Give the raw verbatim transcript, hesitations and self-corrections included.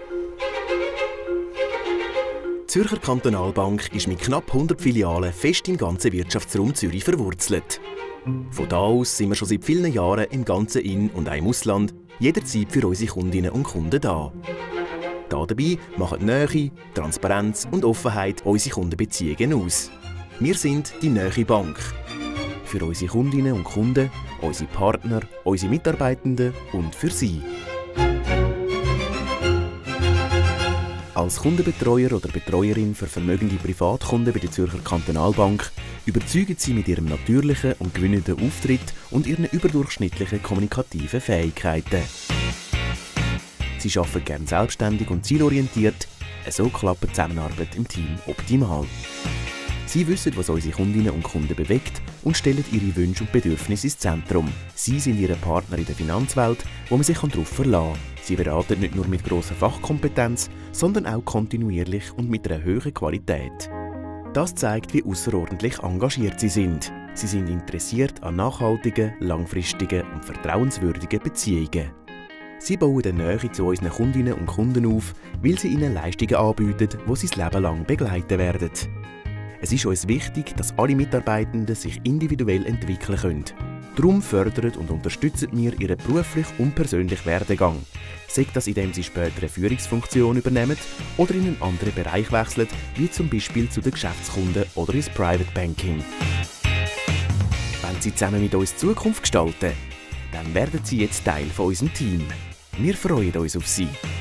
Die Zürcher Kantonalbank ist mit knapp hundert Filialen fest im ganzen Wirtschaftsraum Zürich verwurzelt. Von da aus sind wir schon seit vielen Jahren im ganzen In- und auch im Ausland jederzeit für unsere Kundinnen und Kunden da. Da dabei machen Nähe, Transparenz und Offenheit unsere Kundenbeziehungen aus. Wir sind die Nähe Bank. Für unsere Kundinnen und Kunden, unsere Partner, unsere Mitarbeitenden und für Sie. Als Kundenbetreuer oder Betreuerin für vermögende Privatkunden bei der Zürcher Kantonalbank überzeugen Sie mit Ihrem natürlichen und gewinnenden Auftritt und Ihren überdurchschnittlichen kommunikativen Fähigkeiten. Sie arbeiten gerne selbstständig und zielorientiert, so klappt die Zusammenarbeit im Team optimal. Sie wissen, was unsere Kundinnen und Kunden bewegt und stellen ihre Wünsche und Bedürfnisse ins Zentrum. Sie sind Ihre Partner in der Finanzwelt, wo man sich darauf verlassen kann. Sie beraten nicht nur mit grosser Fachkompetenz, sondern auch kontinuierlich und mit einer hohen Qualität. Das zeigt, wie außerordentlich engagiert Sie sind. Sie sind interessiert an nachhaltigen, langfristigen und vertrauenswürdigen Beziehungen. Sie bauen eine Nähe zu unseren Kundinnen und Kunden auf, weil sie ihnen Leistungen anbieten, die sie das Leben lang begleiten werden. Es ist uns wichtig, dass alle Mitarbeitenden sich individuell entwickeln können. Darum fördern und unterstützen wir ihren beruflichen und persönlichen Werdegang. Sei das, indem sie später eine Führungsfunktion übernehmen oder in einen anderen Bereich wechseln, wie zum Beispiel zu den Geschäftskunden oder ins Private Banking. Wenn Sie zusammen mit uns die Zukunft gestalten, dann werden Sie jetzt Teil von unserem Team. Wir freuen uns auf Sie.